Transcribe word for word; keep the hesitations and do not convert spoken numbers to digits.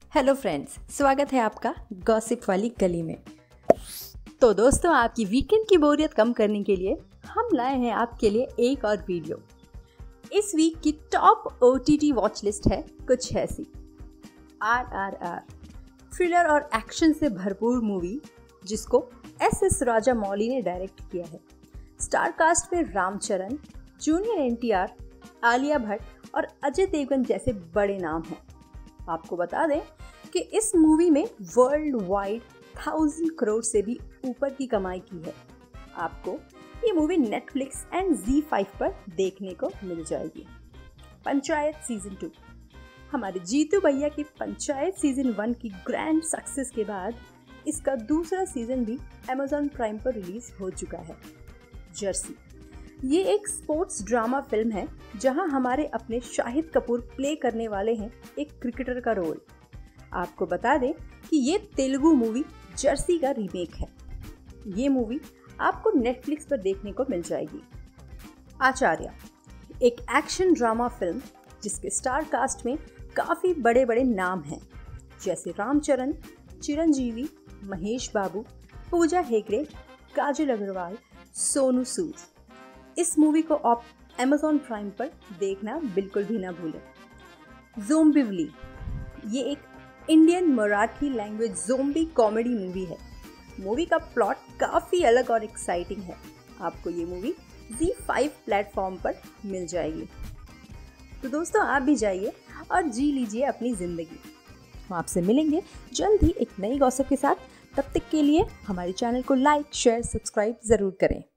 Hello friends, स्वागत है आपका गॉसिप वाली गली में। तो दोस्तों, आपकी वीकेंड की बोरियत कम करने के लिए हम लाए हैं आपके लिए एक और वीडियो। इस वीक की टॉप ओटीटी वॉच लिस्ट है कुछ ऐसी। आर आर आर थ्रिलर और एक्शन से भरपूर मूवी जिसको एस एस राजामौली ने डायरेक्ट किया है। स्टार कास्ट में Ramcharan, junior N T R, Alia Bhatt और अजय देवगन जैसे बड़े नाम हैं। आपको बता दें कि इस मूवी में वर्ल्ड वाइड थाउजेंड करोड़ से भी ऊपर की कमाई की है। आपको ये movie Netflix and Zee five पर देखने को मिल जाएगी। Panchayat season two. हमारे जीतू भैया की पंचायत सीजन वन की ग्रैंड सक्सेस के बाद इसका दूसरा सीजन भी अमेज़न प्राइम पर रिलीज हो चुका है। जर्सी ये एक स्पोर्ट्स ड्रामा फिल्म है जहां हमारे अपने शाहिद कपूर प्ले करने वाले हैं एक क्रिकेटर का रोल। आपको बता दें कि ये तेलुगु मूवी जर्सी का रीमेक है। ये मूवी आपको नेटफ्लिक्स पर देखने को मिल जाएगी। आचार्य एक एक्शन ड्रामा फिल्म जिसके स्टार कास्ट में काफ़ी बड़े बड़े नाम हैं जैसे रामचरण, चिरंजीवी, महेश बाबू, पूजा हेगड़े, काजल अग्रवाल, सोनू सूद। इस मूवी को आप अमेज़न प्राइम पर देखना बिल्कुल भी ना भूलें। ज़ोंबिवली ये एक Indian Marathi language zombie comedy movie है। मूवी का प्लॉट काफ़ी अलग और एक्साइटिंग है। आपको ये मूवी ज़ी फाइव प्लेटफॉर्म पर मिल जाएगी। तो दोस्तों, आप भी जाइए और जी लीजिए अपनी ज़िंदगी। हम आपसे मिलेंगे जल्द ही एक नई गॉसिप के साथ। तब तक के लिए हमारे चैनल को लाइक, शेयर, सब्सक्राइब ज़रूर करें।